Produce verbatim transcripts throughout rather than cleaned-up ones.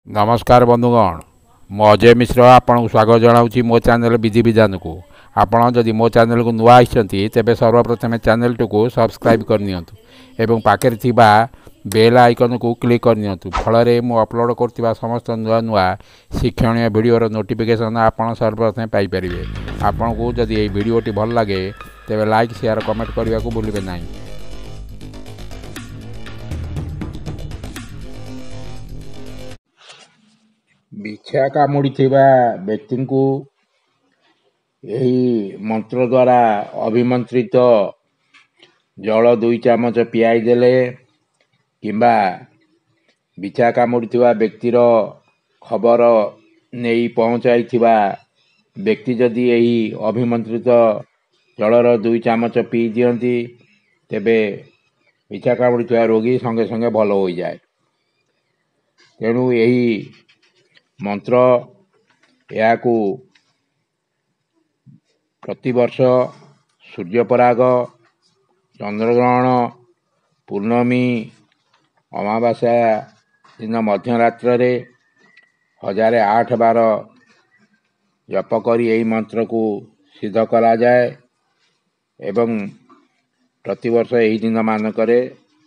नमस्कार बंधुगण मु अजय मिश्र आपन स्वागत जनाऊँ मो चैनल विधि विधान को। आपण जदि मो चैनल को नुआ आइछंती तेबे सर्वप्रथमे चैनल को सब्सक्राइब करनियंतु एवं पाखे थिबा बेल आइकन को क्लिक करनियंतु फल मु अपलोड करथिबा समस्त नुआ नुआ शिक्षणीय वीडियोर नोटिफिकेशन आपण सर्वप्रथमे पाई परिबे। आपण को जदि ए वीडियोटी भल लागे तेबे लाइक शेयर कमेंट करने को भूलिबे नहीं। बिछा कामुड़ी व्यक्ति को यही मंत्र द्वारा अभिमंत्रित जल दुई चामच पियाई देले किंबा बिछा कामुड़ी व्यक्तिर खबर नहीं पहुँचाई व्यक्ति जदि यही अभिमंत्रित जलर दुई चामच पी दियंती तेबे बिछा कामुड़ी रोगी संगे संगे भल हो जाए। तेणु यही मंत्र या प्रतिवर्ष सूर्यपराग चंद्रग्रहण पूर्णमी अमावास्या दिन मध्यरात्र रे हजार आठ बार जप करी यही मंत्र को सिद्ध करा जाए एवं प्रतिवर्ष यही दिन मानकरे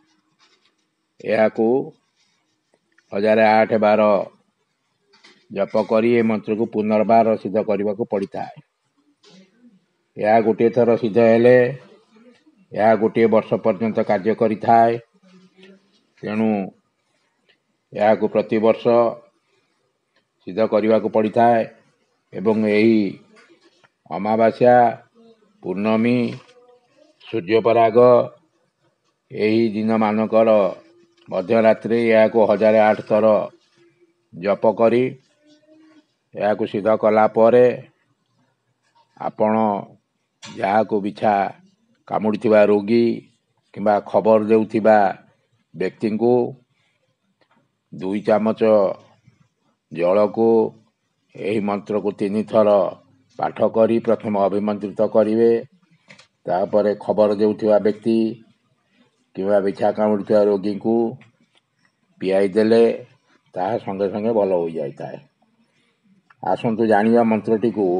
याकू हजार आठ बार जप करी ए मंत्र को पुनर्बार सिद्ध करने को पड़ता है। यह गोटे थर सिद्ध हेले यह गोटे वर्ष पर्यंत कार्य करिथा है। तेणु यह को प्रति वर्ष सिद्ध करने को पड़ता है एवं यही अमावास्या पूर्णमी सूर्यपराग यही दिन मानकर मध्यरात्रि यह को हजार आठ थर जप करी या को सिद्ध कला परे आपण जहाँ को बिछा कामुड़ी रोगी किंबा खबर देउथिबा व्यक्ति को दुई चामच जल को यही मंत्र को तीन थर पाठ करी प्रथम अभिमंत्रित करिवे तापर खबर देउथिबा व्यक्ति किंबा बिछा कामुड़ी रोगी को पियाई देले ताहा संगे संगे भल हो जाता है। आसंतु जानिया मंत्रटी को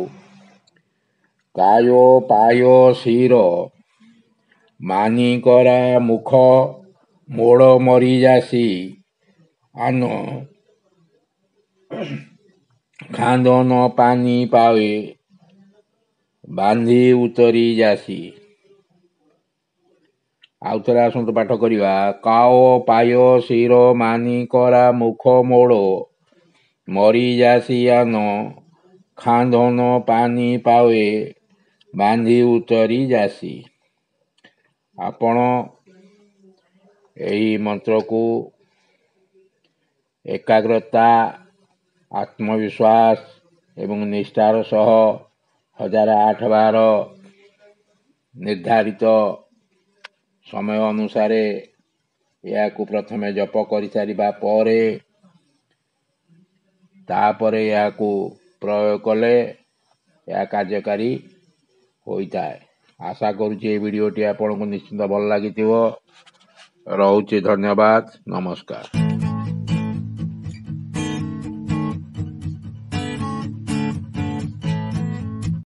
कायो पायो शिर मानी करा मुख मोड़ मरी जासी आन खांदो न पानी पावे बांधी उतरी जासी। आउ थे आसंतु पाठ करिवा काओ पायो शिर मानी करा मुख मोड़ मरी जासी आन खांधन पानी पावे बांधी उतरी जासी। आपण यही मंत्र को एकाग्रता आत्मविश्वास एवं निष्ठार सह हजार आठ बार निर्धारित समय अनुसार या को प्रथमे जप कर सारिबा परे तापरे या को प्रयोग कले या कार्यकारी होता है। आशा करुचे वीडियोटी आपको निश्चिंत भल लगी। रोचे धन्यवाद नमस्कार।